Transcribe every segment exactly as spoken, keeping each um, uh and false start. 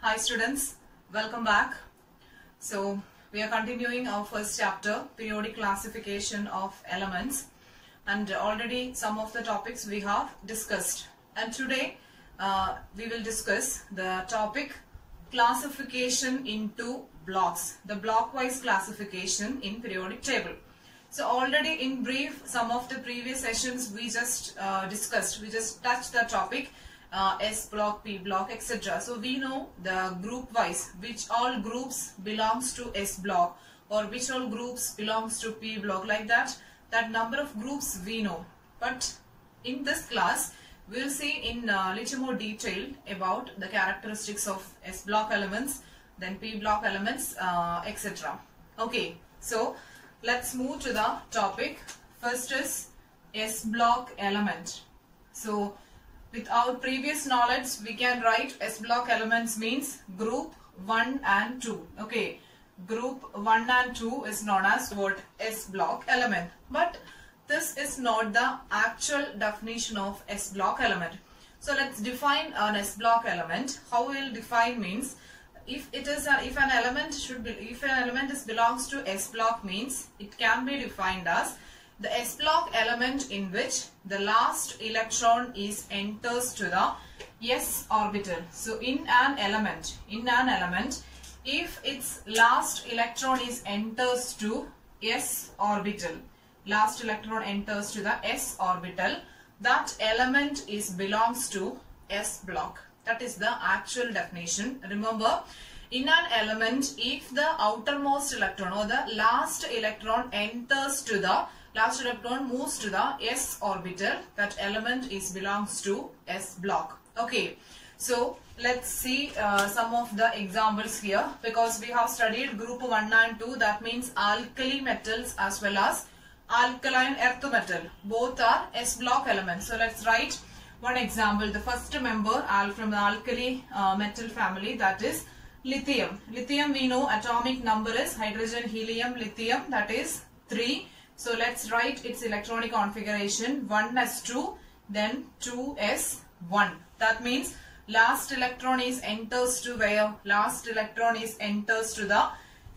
Hi students, welcome back. So we are continuing our first chapter, periodic classification of elements, and already some of the topics we have discussed, and today uh, we will discuss the topic classification into blocks, the block-wise classification in periodic table. So already in brief, some of the previous sessions we just uh, discussed, we just touched the topic uh, S block, P block, et cetera. So we know the group wise, which all groups belongs to S block or which all groups belongs to P block, like that. That number of groups we know. But in this class, we will see in uh, little more detail about the characteristics of S block elements, then P block elements, uh, et cetera. Okay, so let's move to the topic. First is S block element. So with our previous knowledge, we can write S block elements means group one and two. Okay, group one and two is known as what? S block element. But this is not the actual definition of S block element. So let's define an S block element. How we will define means, if it is a, if an element should be if an element is belongs to S block means it can be defined as the S block element in which the last electron is enters to the S orbital. So in an element, in an element, if its last electron is enters to S orbital, last electron enters to the S orbital, that element is belongs to S block. That is the actual definition. Remember, in an element, if the outermost electron or the last electron enters to the last electron moves to the S orbital, that element is belongs to S block. Okay, so let's see uh, some of the examples here, because we have studied group one and two, that means alkali metals as well as alkaline earth metal. Both are S block elements. So let's write one example. The first member from the alkali uh, metal family, that is lithium. Lithium, we know atomic number is hydrogen, helium, lithium, that is three. So let's write its electronic configuration, one s two, then two s one. That means last electron is enters to where? Last electron is enters to the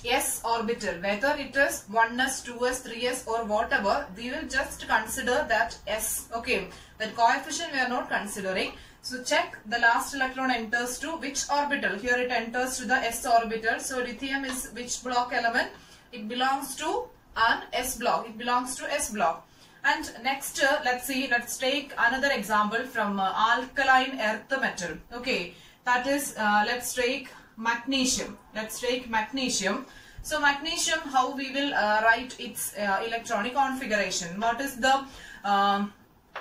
S orbital. Whether it is one s, two s, three s or whatever, we will just consider that S. Okay, that coefficient we are not considering. So check the last electron enters to which orbital. Here it enters to the S orbital. So lithium is which block element? It belongs to an S block. It belongs to S block. And next, uh, let's see, let's take another example from uh, alkaline earth metal. Okay, that is, uh, let's take magnesium. Let's take magnesium. So magnesium, how we will uh, write its uh, electronic configuration? What is the um,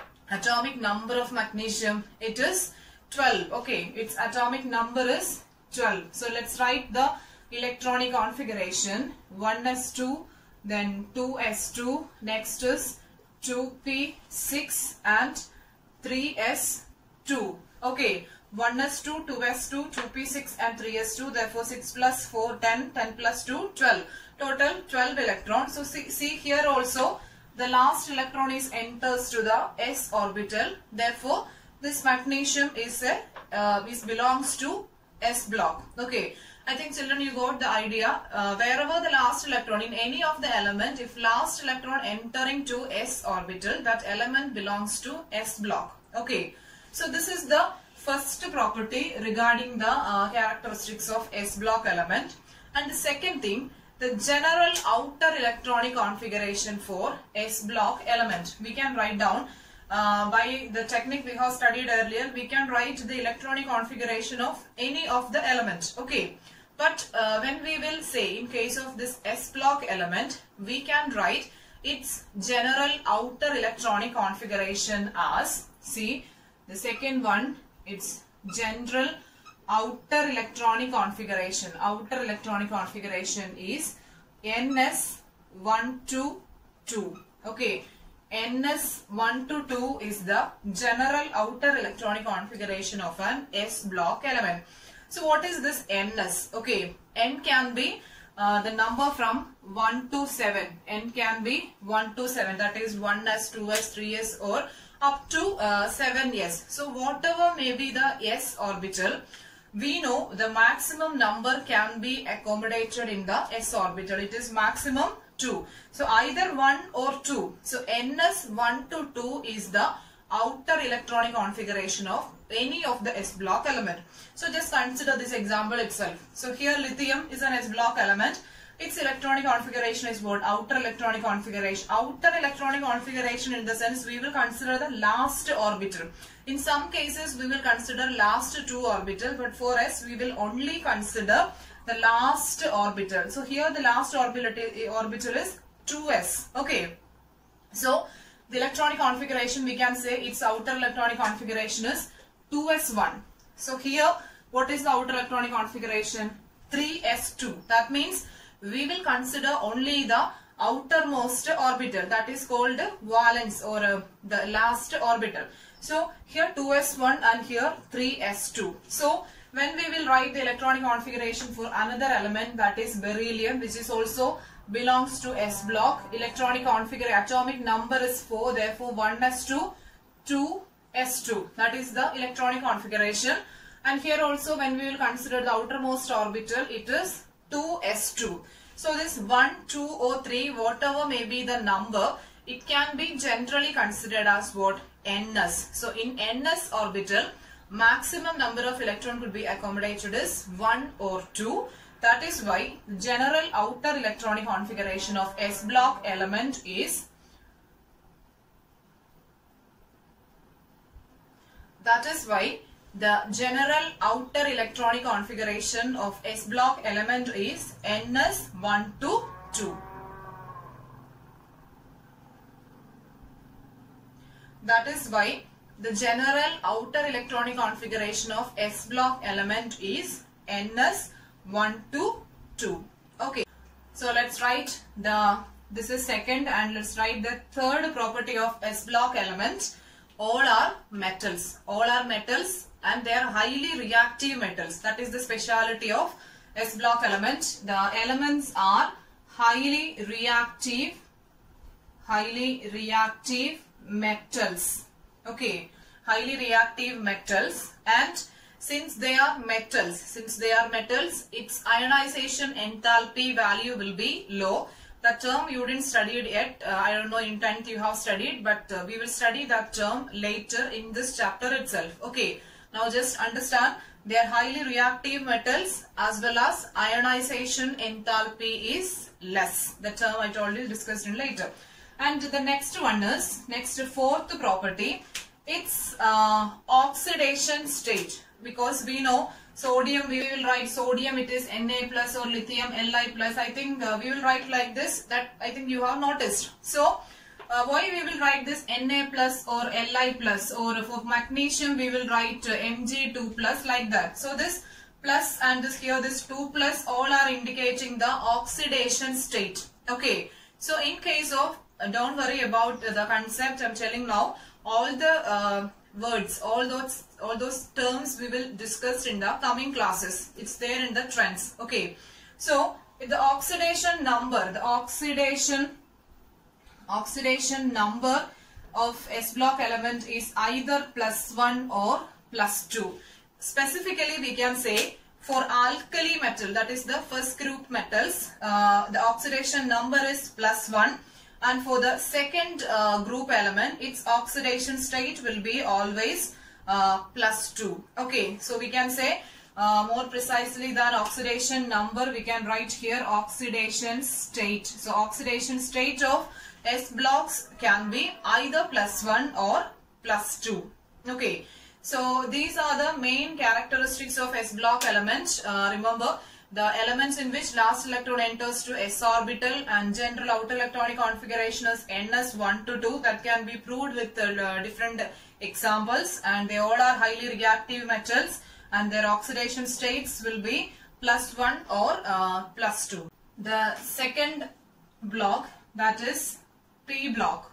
atomic number of magnesium? It is twelve. Okay, its atomic number is twelve. So let's write the electronic configuration, one s two, then two s two, next is two p six and three s two. Okay, one s two, two s two, two p six and three s two, therefore six plus four, ten, ten plus two, twelve. Total twelve electrons. So see, see here also the last electron is enters to the S orbital. Therefore this magnesium is a uh, is belongs to S block. Okay, I think children you got the idea. Uh, wherever the last electron in any of the element, if last electron entering to S orbital, that element belongs to S block. Okay, so this is the first property regarding the uh, characteristics of S block element. And the second thing, the general outer electronic configuration for S block element. We can write down uh, by the technique we have studied earlier. We can write the electronic configuration of any of the elements. Okay, but uh, when we will say in case of this S block element, we can write its general outer electronic configuration as, see the second one, its general outer electronic configuration. Outer electronic configuration is N s one two two. Okay, N s one to two is the general outer electronic configuration of an S block element. So what is this N s? Okay, N can be uh, the number from one to seven. N can be one to seven. That is one s, two s, three s or up to uh, seven s. So whatever may be the S orbital, we know the maximum number can be accommodated in the s orbital. It is maximum two. So either one or two. So N S one to two is the outer electronic configuration of any of the s block element. So just consider this example itself. So here lithium is an s block element. Its electronic configuration is what? Outer electronic configuration. Outer electronic configuration in the sense we will consider the last orbital. In some cases we will consider last two orbital, but for S we will only consider the last orbital. So here the last orbital, orbital is two s. Okay. So the electronic configuration, we can say its outer electronic configuration is two s one. So here what is the outer electronic configuration? three s two. That means we will consider only the outermost orbital, that is called valence, or uh, the last orbital. So here two s one and here three s two. So when we will write the electronic configuration for another element, that is beryllium, which is also belongs to s block, electronic configuration, atomic number is four, therefore one s two, two s two. That is the electronic configuration. And here also when we will consider the outermost orbital, it is two s two. So this one, two or three, whatever may be the number, it can be generally considered as what? N s. So in N s orbital, maximum number of electron could be accommodated is one or two. That is why general outer electronic configuration of s block element is that is why the general outer electronic configuration of s block element is N s one to two. That is why the general outer electronic configuration of s block element is N s one to two. Okay. So let's write the, this is second, and let's write the third property of s block element. All are metals. All are metals and they are highly reactive metals. That is the speciality of s block element. The elements are highly reactive, highly reactive metals. Okay, highly reactive metals, and since they are metals, since they are metals, its ionization enthalpy value will be low. The term you didn't study it yet. Uh, I don't know in tenth you have studied, but uh, we will study that term later in this chapter itself. Okay. Now just understand, they are highly reactive metals as well as ionization enthalpy is less. The term I told you discussed in later. And the next one is, next fourth property, its uh, oxidation state. Because we know sodium, we will write sodium, it is Na plus, or lithium Li plus. I think uh, we will write like this, that I think you have noticed. So uh, why we will write this Na plus or Li plus, or for magnesium we will write uh, M G two plus, like that. So this plus and this here, this two plus, all are indicating the oxidation state. Okay. So in case of, uh, don't worry about uh, the concept I'm telling now. All the uh, words, all those all those terms we will discuss in the coming classes. It's there in the trends. Okay. So the oxidation number, the oxidation oxidation number of s block element is either plus one or plus two. Specifically we can say for alkali metal, that is the first group metals, uh, the oxidation number is plus one. And for the second uh, group element, its oxidation state will be always uh, plus two. Okay, so we can say uh, more precisely than oxidation number, we can write here oxidation state. So oxidation state of S blocks can be either plus one or plus two. Okay, so these are the main characteristics of S block element. Uh, remember, the elements in which last electron enters to s orbital, and general outer electronic configuration is N s one to two. That can be proved with uh, different examples, and they all are highly reactive metals, and their oxidation states will be plus one or uh, plus two. The second block, that is P block.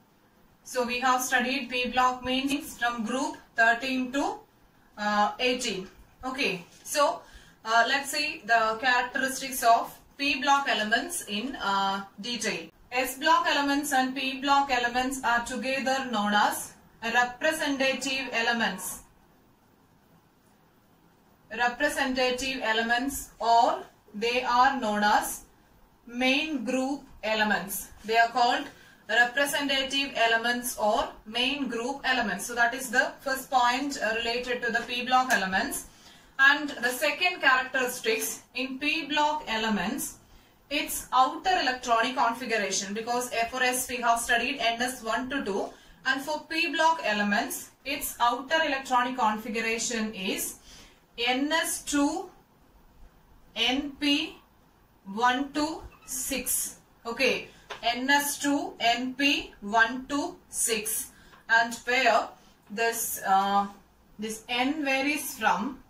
So we have studied P block means from group thirteen to uh, eighteen. Okay, so Uh, let's see the characteristics of P block elements in uh, detail. S block elements and P block elements are together known as representative elements. representative elements, or they are known as main group elements. They are called representative elements or main group elements. So that is the first point uh, related to the P block elements. And the second characteristics in P block elements, its outer electronic configuration, because for S we have studied N S one to two, and for P block elements its outer electronic configuration is N S two N P one to six. Okay, N S two N P one to six, and where this uh, this N varies from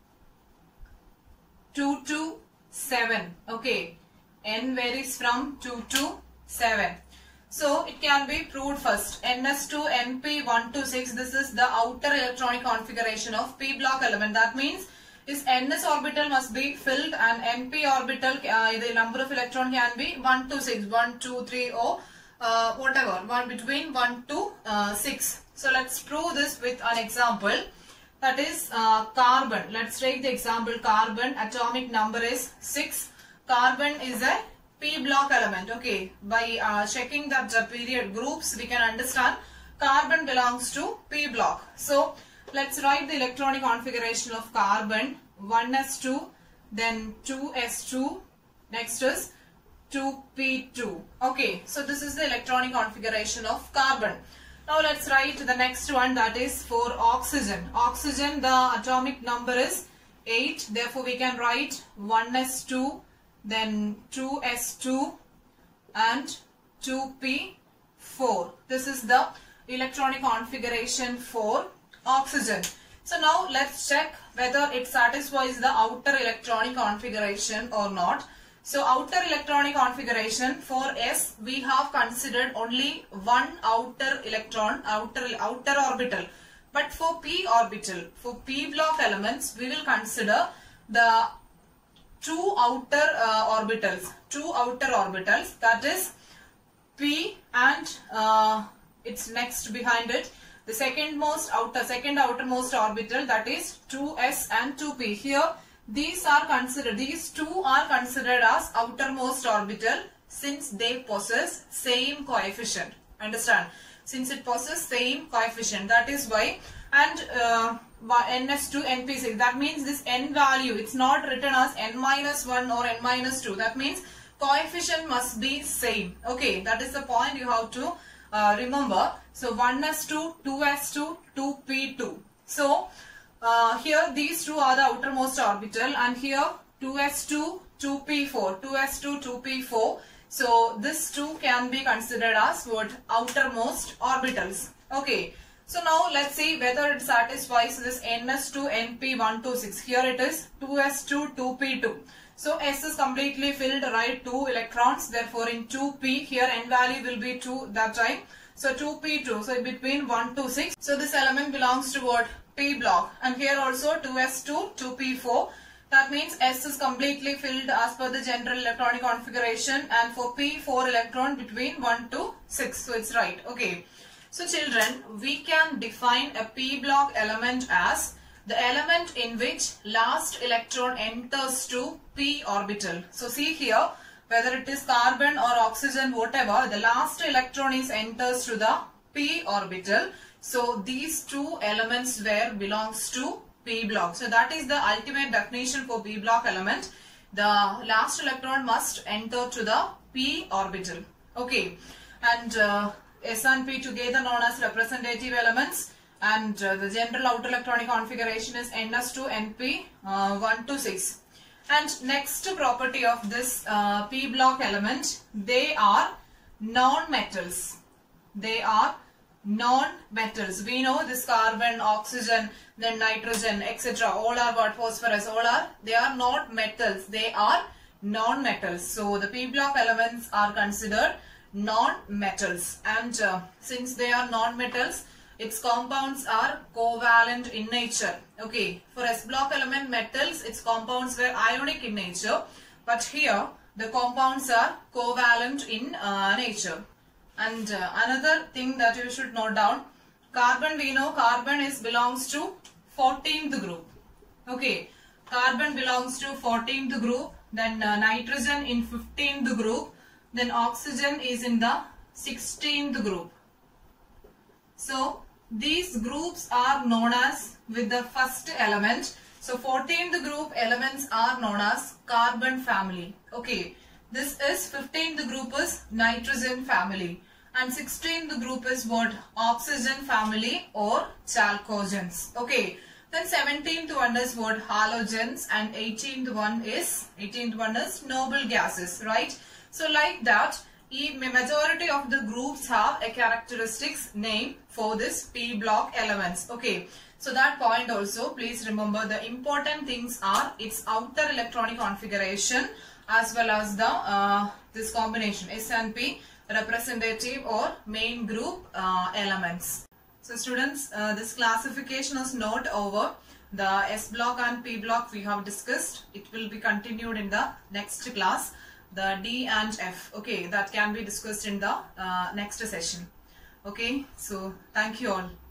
two to seven. Okay, N varies from two to seven. So it can be proved first. N S two N P one to six, this is the outer electronic configuration of P block element. That means this N S orbital must be filled, and N P orbital, uh, the number of electron can be one to six, one, two, three, or uh, whatever, one between one to six. So let's prove this with an example. That is uh, carbon. Let's take the example carbon. Atomic number is six. Carbon is a P block element. Okay, by uh, checking that uh, period groups, we can understand carbon belongs to P block. So let's write the electronic configuration of carbon. one S two, then two S two, next is two P two. Okay, so this is the electronic configuration of carbon. Now let's write the next one, that is for oxygen. Oxygen, the atomic number is eight. Therefore we can write one S two, then two S two and two P four. This is the electronic configuration for oxygen. So now let's check whether it satisfies the outer electronic configuration or not. So outer electronic configuration for S, we have considered only one outer electron, outer outer orbital. But for P orbital, for P block elements, we will consider the two outer uh, orbitals, two outer orbitals, that is P and uh, it's next behind it, the second most outer, second outermost orbital, that is two S and two P. Here these are considered, these two are considered as outermost orbital since they possess same coefficient. Understand? Since it possesses same coefficient, that is why. And uh, N S two N P six, that means this N value, it's not written as N minus one or N minus two. That means coefficient must be same. Okay, that is the point you have to uh, remember. So one S two, two S two, two P two. So uh, here these two are the outermost orbital, and here two S two, two P four, two S two, two P four. So this two can be considered as what? Outermost orbitals. Okay. So now let's see whether it satisfies this N S two N P one to six. Here it is two S two, two P two. So S is completely filled, right? two electrons. Therefore in two P, here N value will be two that time. So two P two. So between one to six. So this element belongs to what? P block. And here also two S two, two P four. That means S is completely filled as per the general electronic configuration. And for P, four electron between one to six. So it's right. Okay. So children, we can define a P block element as the element in which last electron enters to P orbital. So see here, whether it is carbon or oxygen, whatever, the last electron is enters to the P orbital. So these two elements where belongs to P block. So that is the ultimate definition for P block element. The last electron must enter to the P orbital. Okay, and uh, S and P together known as representative elements, and uh, the general outer electronic configuration is N S two N P uh, one to six. And next property of this uh, P block element, they are non-metals. They are non-metals. We know this carbon, oxygen, then nitrogen, et cetera. All are what? Phosphorus. All are, they are not metals. They are non-metals. So the P block elements are considered non-metals, and uh, since they are non-metals, its compounds are covalent in nature. Okay, for S block element metals, its compounds were ionic in nature, but here the compounds are covalent in uh, nature. And uh, another thing that you should note down, carbon, we know carbon is belongs to fourteenth group. Okay, carbon belongs to fourteenth group, then uh, nitrogen in fifteenth group, then oxygen is in the sixteenth group. So these groups are known as with the first element. So fourteenth group elements are known as carbon family. Okay, this is fifteenth group is nitrogen family, and sixteenth group is what? Oxygen family or chalcogens. Okay, then seventeenth one is what? Halogens, and eighteenth one is eighteenth one is noble gases, right? So like that, the majority of the groups have a characteristics name for this P block elements. Okay, so that point also please remember, the important things are its outer electronic configuration as well as the uh, this combination S and P, representative or main group uh, elements. So students, uh, this classification is not over. The S block and P block we have discussed. It will be continued in the next class. The D and F, okay, that can be discussed in the uh, next session. Okay, so thank you all.